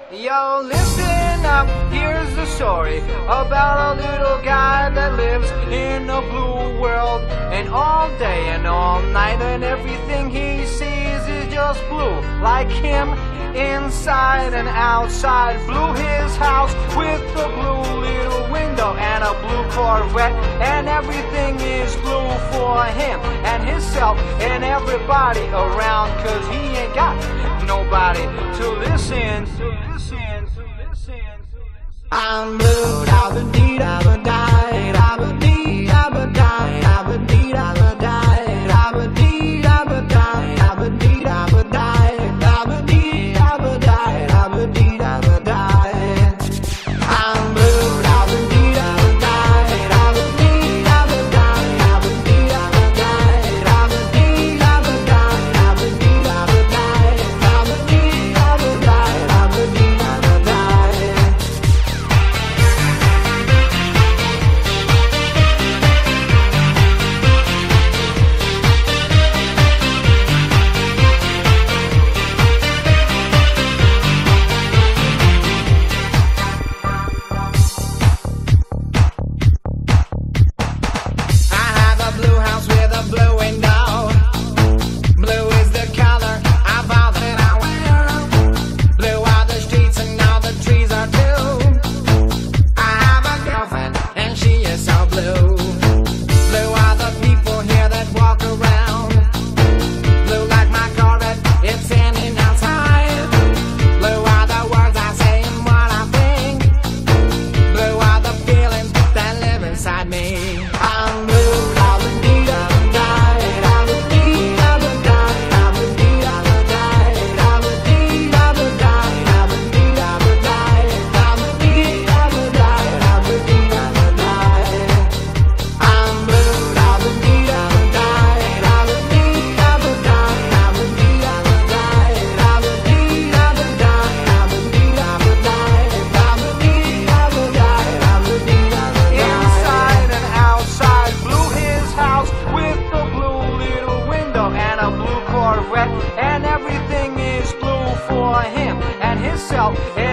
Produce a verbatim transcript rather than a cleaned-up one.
Yo, listen up, here's the story about a little guy that lives in a blue world. And all day and all night and everything he sees is just blue. Like him, inside and outside. Blue his house with a blue little window and a blue Corvette. And everything is blue for him and himself and everybody around. Cause he ain't got nobody to listen to. I'm blue, da ba dee da ba die, da ba dee da ba die, da ba dee da ba die, da ba dee da ba die, da ba dee da ba die, da ba dee da ba die, da ba dee da ba die. I'm blue, da ba dee da ba die, da ba dee da ba die, da ba dee da ba die, da ba dee da ba die, da ba dee da ba die, da ba dee da ba die, da ba dee da ba die. And everything is blue for him and himself.